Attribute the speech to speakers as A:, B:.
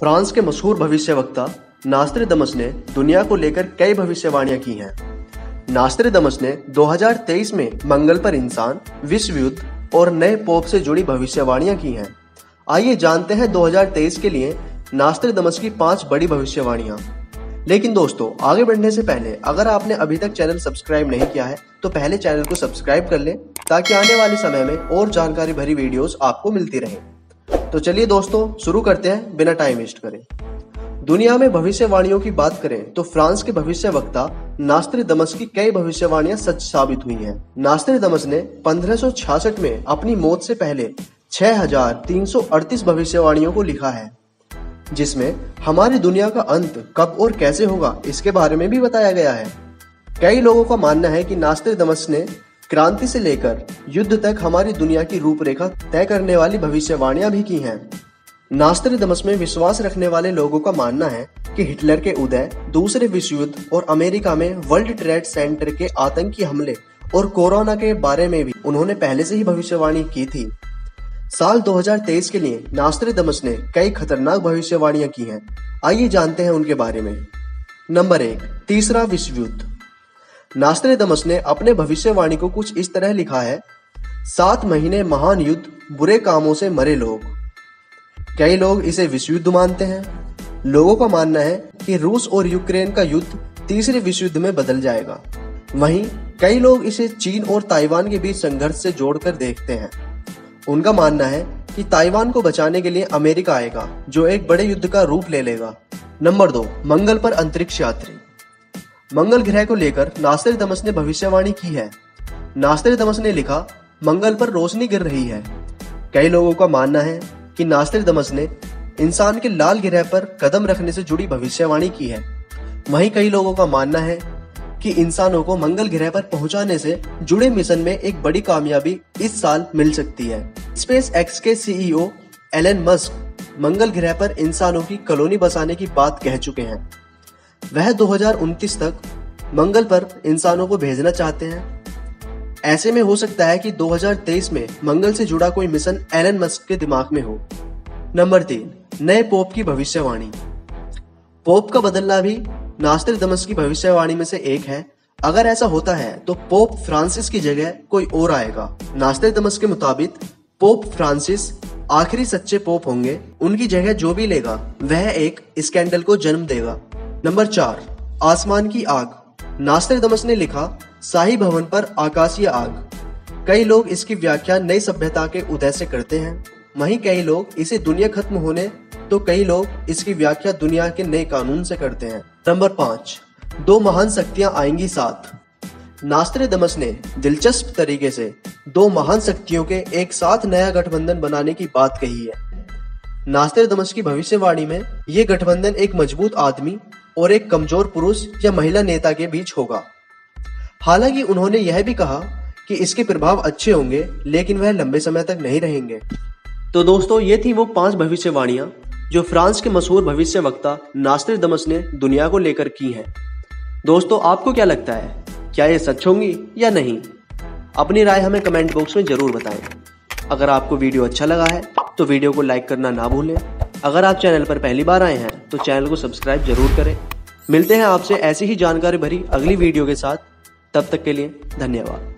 A: France के मशहूर भविष्यवक्ता नास्ट्रेडमस ने दुनिया को लेकर कई भविष्यवाणियां की हैं। नास्ट्रेडमस ने 2023 में मंगल पर इंसान, विश्व युद्ध और नए पोप से जुड़ी भविष्यवाणियां की हैं। आइए जानते हैं 2023 के लिए नास्ट्रेडमस की 5 बड़ी भविष्यवाणियां। लेकिन दोस्तों, आगे बढ़ने से पहले अगर आपने अभी तक चैनल सब्सक्राइब नहीं किया है तो पहले चैनल को सब्सक्राइब कर लें ताकि आने वाले समय में और जानकारी भरी वीडियोस आपको मिलती रहे। तो चलिए दोस्तों, शुरू करते हैं बिना टाइम वेस्ट करे। दुनिया में भविष्यवाणियों की बात करें तो फ्रांस के भविष्यवक्ता नास्ट्रेडमस की कई भविष्यवाणियां सच साबित हुई हैं। नास्ट्रेडमस ने 1566 में अपनी मौत से पहले 6338 भविष्यवाणियों को लिखा है, जिसमें हमारी दुनिया का अंत कब और कैसे होगा इसके बारे में भी बताया गया है। कई लोगों का मानना है कि नास्ट्रेडमस ने क्रांति से लेकर युद्ध तक हमारी दुनिया की रूपरेखा तय करने वाली भविष्यवाणियां भी की हैं। नास्ट्रेडमस में विश्वास रखने वाले लोगों का मानना है कि हिटलर के उदय, दूसरे विश्व युद्ध और अमेरिका में वर्ल्ड ट्रेड सेंटर के आतंकी हमले और कोरोना के बारे में भी उन्होंने पहले से ही भविष्यवाणी की थी। साल 2023 के लिए नास्ट्रेडमस ने कई खतरनाक भविष्यवाणियां की हैं। आइए जानते हैं उनके बारे में। नंबर 1, तीसरा विश्व युद्ध। नास्ट्रेडमस ने अपने भविष्यवाणी को कुछ इस तरह लिखा है: 7 महीने महान युद्ध, बुरे कामों से मरे लोग। कई लोग इसे विश्व युद्ध मानते हैं। लोगों का मानना है कि रूस और यूक्रेन का युद्ध तीसरे विश्व युद्ध में बदल जाएगा। वहीं कई लोग इसे चीन और ताइवान के बीच संघर्ष से जोड़कर देखते हैं। उनका मानना है कि ताइवान को बचाने के लिए अमेरिका आएगा, जो एक बड़े युद्ध का रूप ले लेगा। नंबर 2, मंगल पर अंतरिक्ष यात्री। मंगल ग्रह को लेकर नास्ट्रेडमस ने भविष्यवाणी की है। नास्ट्रेडमस ने लिखा, मंगल पर रोशनी गिर रही है। कई लोगों का मानना है कि नास्ट्रेडमस ने इंसान के लाल ग्रह पर कदम रखने से जुड़ी भविष्यवाणी की है। वहीं कई लोगों का मानना है कि इंसानों को मंगल ग्रह पर पहुंचाने से जुड़े मिशन में एक बड़ी कामयाबी इस साल मिल सकती है। स्पेस एक्स के सीईओ एलन मस्क मंगल ग्रह पर इंसानों की कॉलोनी बसाने की बात कह चुके हैं। वह 2029 तक मंगल पर इंसानों को भेजना चाहते हैं। ऐसे में हो सकता है कि 2023 में मंगल से जुड़ा कोई मिशन एलन मस्क के दिमाग में हो। नंबर 3, नए पोप की भविष्यवाणी। पोप का बदलना भी नास्ट्रेडमस की भविष्यवाणी में से एक है। अगर ऐसा होता है तो पोप फ्रांसिस की जगह कोई और आएगा। नास्ट्रेडमस के मुताबिक पोप फ्रांसिस आखिरी सच्चे पोप होंगे। उनकी जगह जो भी लेगा वह एक स्कैंडल को जन्म देगा। नंबर 4, आसमान की आग। नास्ट्रेडमस ने लिखा, शाही भवन पर आकाशीय आग। कई लोग इसकी व्याख्या नई सभ्यता के उदय से करते हैं। वहीं कई लोग इसे दुनिया खत्म होने तो कई लोग इसकी व्याख्या दुनिया के नए कानून से करते हैं। नंबर 5, 2 महान शक्तियां आएंगी साथ। नास्ट्रेडमस ने दिलचस्प तरीके से 2 महान शक्तियों के एक साथ नया गठबंधन बनाने की बात कही है। नास्ट्रेडमस की भविष्यवाणी में ये गठबंधन एक मजबूत आदमी और एक कमजोर पुरुष या महिला नेता के बीच होगा। हालांकि उन्होंने यह भी कहा कि इसके प्रभाव अच्छे होंगे, लेकिन वह लंबे समय तक नहीं रहेंगे। तो दोस्तों, ये थी वो 5 भविष्यवाणियां जो फ्रांस के मशहूर भविष्यवक्ता नास्ट्रेडमस ने दुनिया को लेकर की हैं। दोस्तों, आपको क्या लगता है, क्या ये सच होंगी या नहीं? अपनी राय हमें कमेंट बॉक्स में जरूर बताएं। अगर आपको वीडियो अच्छा लगा है तो वीडियो को लाइक करना ना भूलें। अगर आप चैनल पर पहली बार आए हैं तो चैनल को सब्सक्राइब जरूर करें। मिलते हैं आपसे ऐसी ही जानकारी भरी अगली वीडियो के साथ। तब तक के लिए धन्यवाद।